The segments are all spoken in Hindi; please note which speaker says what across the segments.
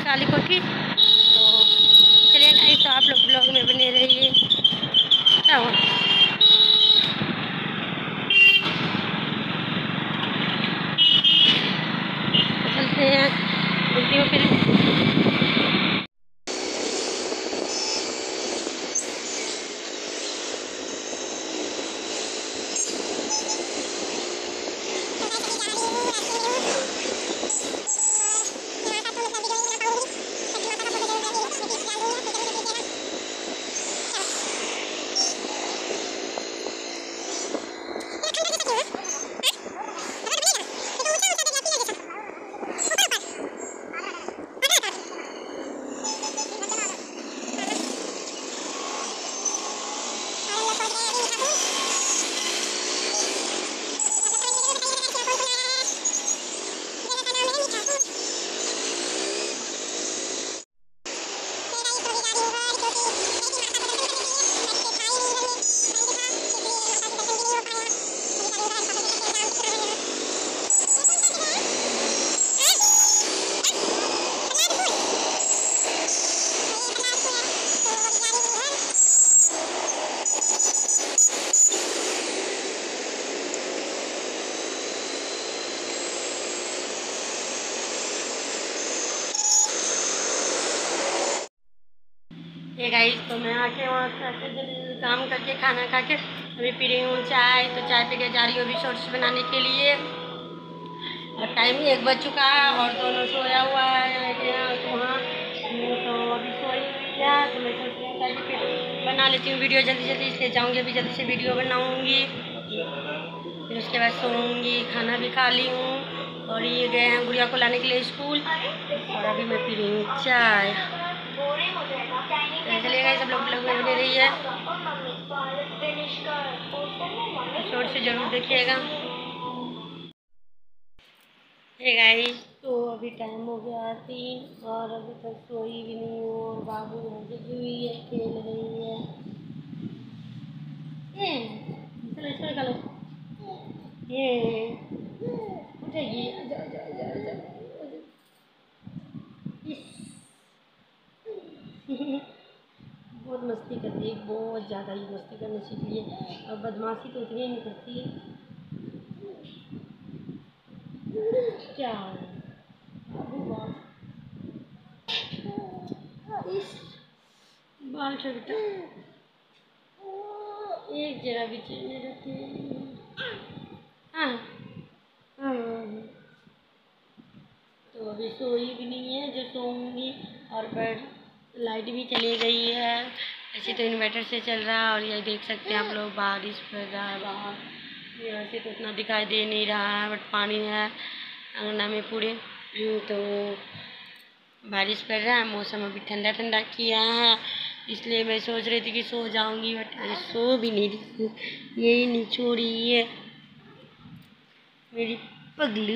Speaker 1: काली कोठी। तो चलिए गाइस, तो आप लोग ब्लॉग में बने रहिए। क्या हुआ? चलते हैं, मिलती हूँ फिर। ये गाइस, तो मैं आके वहाँ से जल्दी काम करके खाना खा के अभी पी रही हूँ चाय। तो चाय पी के जा रही हूँ अभी शॉर्ट्स बनाने के लिए। और टाइम ही 1 बज चुका है और दोनों सोया हुआ है वहाँ। तो अभी सोई हुई है, तो मैं सोच रही हूँ फिर बना लेती हूँ वीडियो जल्दी जल्दी, इसलिए जाऊँगी अभी जल्दी से वीडियो बनाऊँगी। फिर उसके बाद सोऊंगी, खाना भी खा ली हूँ। और ये गए हैं गुड़िया को लाने के लिए स्कूल, और अभी मैं पी रही हूँ चाय। चलिएगा, सब लोग में बने रही है, शॉर्ट से जरूर देखिएगा। हे गाइस, तो अभी टाइम हो गया 3 और अभी तक सोई भी नहीं हूँ। और बाबू यहाँ जगी हुई है, खेल रही है। चलो इसको निकालो, ये उठेगी। बहुत मस्ती करती है, बहुत ज़्यादा ही मस्ती करना सीख ली है। और बदमाशी तो उतनी नहीं करती है। क्या बाल छोटा एक जगह भी चलने रहती है। हाँ हाँ, तो अभी सोई भी नहीं है, जो सोऊंगी। और पर लाइट भी चली गई है। ऐसे तो इन्वर्टर से चल रहा है, और ये देख सकते हैं आप लोग, बारिश पड़ रहा है बाहर। यहाँ से तो उतना दिखाई दे नहीं रहा है, बट पानी है अंगना में पूरे। तो बारिश पड़ रहा है, मौसम अभी ठंडा ठंडा किया है, इसलिए मैं सोच रही थी कि सो जाऊंगी, बट सो भी नहीं रही। यही नहीं छोड़ी है मेरी पगलू।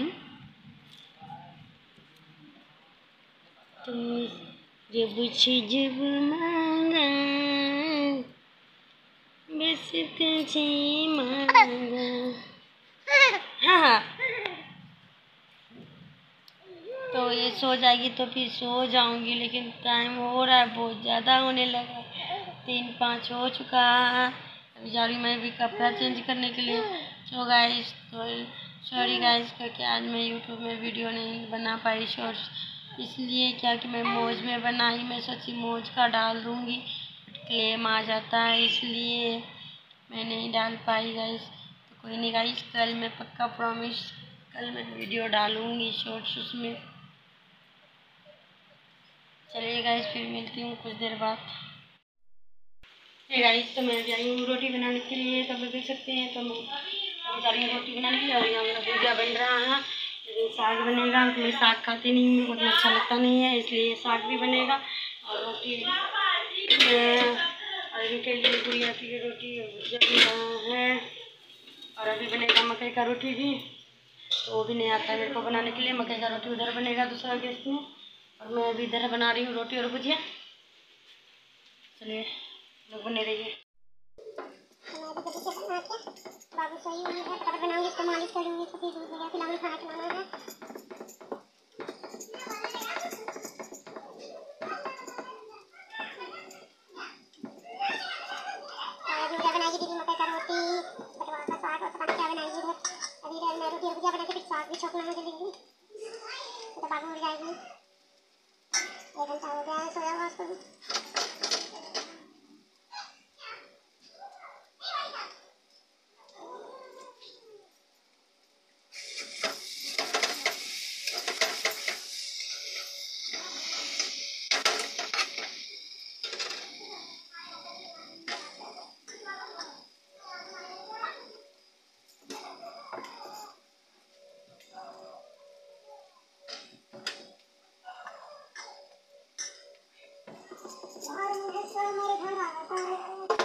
Speaker 1: तुम जब जब मांगा बस तुझे मांगा। हाँ, तो ये सो जाएगी तो फिर सो जाऊंगी, लेकिन टाइम हो रहा है, बहुत ज़्यादा होने लगा। 3-5 हो चुका है। अभी जा रही मैं भी कपड़ा चेंज करने के लिए। तो गाइस, तो सॉरी गाइस, क्योंकि आज मैं यूट्यूब में वीडियो नहीं बना पाई शॉर्ट्स, इसलिए क्या कि मैं मौज में बनाई। मैं सोची मौज का डाल दूँगी, क्लेम आ जाता है, इसलिए मैं नहीं डाल पाई गाइस। तो कोई नहीं गाइस, कल मैं पक्का प्रॉमिस, कल मैं वीडियो डालूँगी शॉर्ट्स उसमें। चलिए गाइस, फिर मिलती हूँ कुछ देर बाद। गाइस, तो मैं जा रही हूँ रोटी बनाने के लिए। तो आप देख सकते हैं, तो मैं जा रही हूँ रोटी बनाने के लिए। और यहाँ मेरा भुजिया बन रहा है, लेकिन साग बनेगा। मैं साग खाती नहीं हूँ, उतना अच्छा लगता नहीं है, इसलिए साग भी बनेगा। और रोटी अभी के लिए गुड़िया के लिए रोटी और भुजिया बन रहा है। और अभी बनेगा मकई का रोटी भी, तो वो भी नहीं आता है मेरे को बनाने के लिए। मकई का रोटी उधर बनेगा दूसरा गैस में, और मैं अभी इधर बना रही हूँ रोटी और भुजिया। चलिए लोग बने रहिए। बाबू सोई हुई है, फटाफट बनाऊंगी, इसको मालिश कर दूंगी, सफेद हो गया, फिलहाल खाना खिलाना है।
Speaker 2: अभी छोटी मम्मा जलेगी तो बाबू उड़ जाएगी। 1 घंटा हो गया है सोया हुआ उसको भी। और मुझे तो मेरे घर आता है।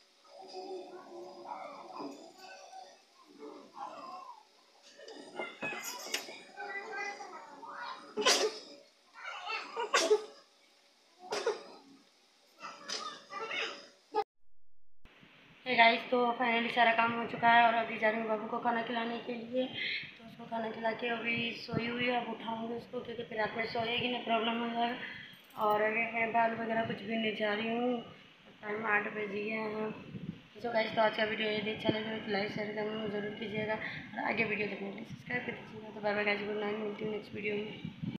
Speaker 1: गाइस तो फाइनली सारा काम हो चुका है और अभी जा रही हूँ बाबू को खाना खिलाने के लिए। तो उसको खाना खिला के अभी सोई हुई है, अब उठाऊँगी उसको क्योंकि फिर रात में सोएगी ना प्रॉब्लम हो जाएगा। और अभी मैं बाल वगैरह कुछ भी नहीं जा रही हूँ, टाइम 8 बज गया है। तो गाइस तो आज का वीडियो यदि अच्छा लगे तो लाइक शेयर करना ज़रूर कीजिएगा और आगे वीडियो देखने के लिए सब्सक्राइब कर दीजिएगा। तो bye bye guys, good night, मिलती हूँ नेक्स्ट वीडियो में।